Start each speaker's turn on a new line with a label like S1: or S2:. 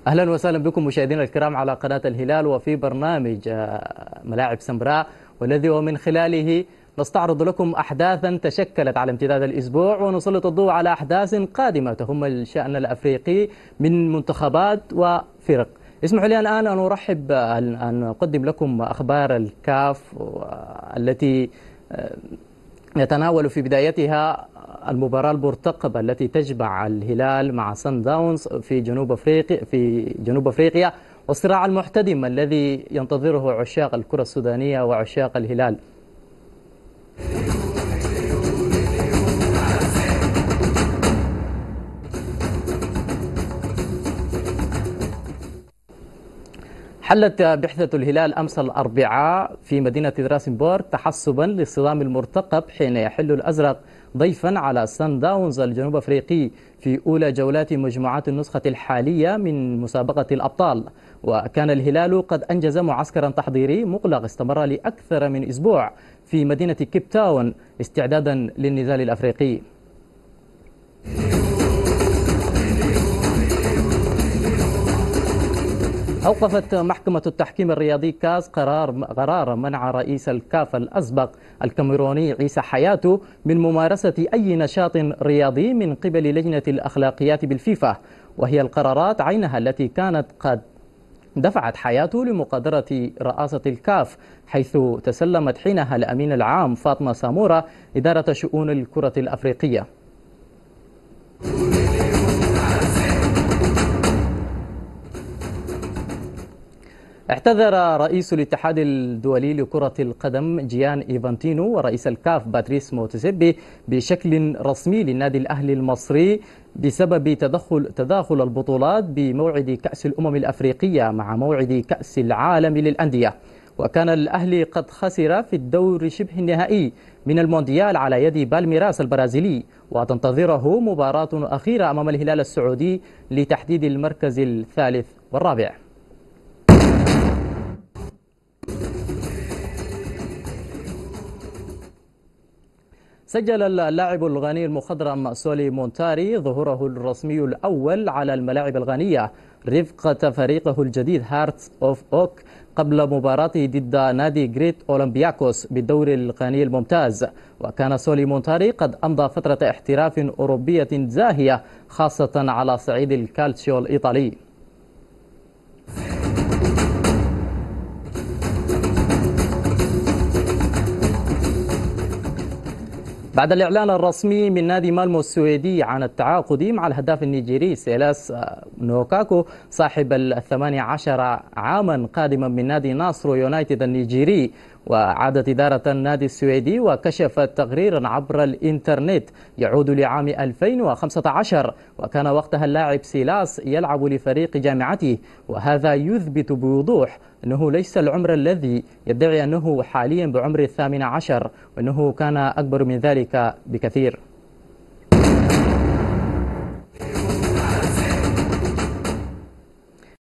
S1: أهلا وسهلا بكم مشاهدينا الكرام على قناة الهلال وفي برنامج ملاعب سمراء، والذي ومن خلاله نستعرض لكم أحداثا تشكلت على امتداد الأسبوع ونسلط الضوء على أحداث قادمة تهم الشأن الأفريقي من منتخبات وفرق. اسمحوا لي الآن أن أرحب أن أقدم لكم أخبار الكاف التي يتناول في بدايتها المباراة المرتقبة التي تجمع الهلال مع سان داونز في جنوب أفريقيا، والصراع المحتدم الذي ينتظره عشاق الكرة السودانية وعشاق الهلال. حلت بعثة الهلال أمس الأربعاء في مدينة دراسنبورغ تحسبا للصدام المرتقب حين يحل الأزرق ضيفا على سان داونز الجنوب أفريقي في أولى جولات مجموعات النسخة الحالية من مسابقة الأبطال. وكان الهلال قد أنجز معسكرا تحضيري مغلق استمر لأكثر من أسبوع في مدينة كيب تاون استعدادا للنزال الأفريقي. أوقفت محكمة التحكيم الرياضي كاس قرار منع رئيس الكاف الأسبق الكاميروني عيسى حياته من ممارسة أي نشاط رياضي من قبل لجنة الأخلاقيات بالفيفا، وهي القرارات عينها التي كانت قد دفعت حياته لمغادرة رئاسة الكاف، حيث تسلمت حينها الأمين العام فاطمة سامورا إدارة شؤون الكرة الأفريقية. اعتذر رئيس الاتحاد الدولي لكرة القدم جيان إيفانتينو ورئيس الكاف باتريس موتسيبي بشكل رسمي للنادي الأهلي المصري بسبب تداخل البطولات بموعد كأس الأمم الأفريقية مع موعد كأس العالم للأندية. وكان الأهلي قد خسر في الدور شبه النهائي من المونديال على يد بالميراس البرازيلي، وتنتظره مباراة أخيرة أمام الهلال السعودي لتحديد المركز الثالث والرابع. سجل اللاعب الغاني المخضرم سولي مونتاري ظهوره الرسمي الأول على الملاعب الغانية رفقة فريقه الجديد هارتس أوف أوك قبل مباراته ضد نادي جريت أولمبياكوس بالدور الغاني الممتاز. وكان سولي مونتاري قد أمضى فترة احتراف أوروبية زاهية خاصة على صعيد الكالتشيو الإيطالي. بعد الإعلان الرسمي من نادي مالمو السويدي عن التعاقد مع الهداف النيجيري سيلاس نوكاكو صاحب 18 عاما قادما من نادي ناصرو يونايتد النيجيري، وعادت إدارة النادي السويدي وكشفت تقريرا عبر الإنترنت يعود لعام 2015، وكان وقتها اللاعب سيلاس يلعب لفريق جامعته، وهذا يثبت بوضوح أنه ليس العمر الذي يدعي أنه حاليا بعمر 18، وأنه كان أكبر من ذلك بكثير.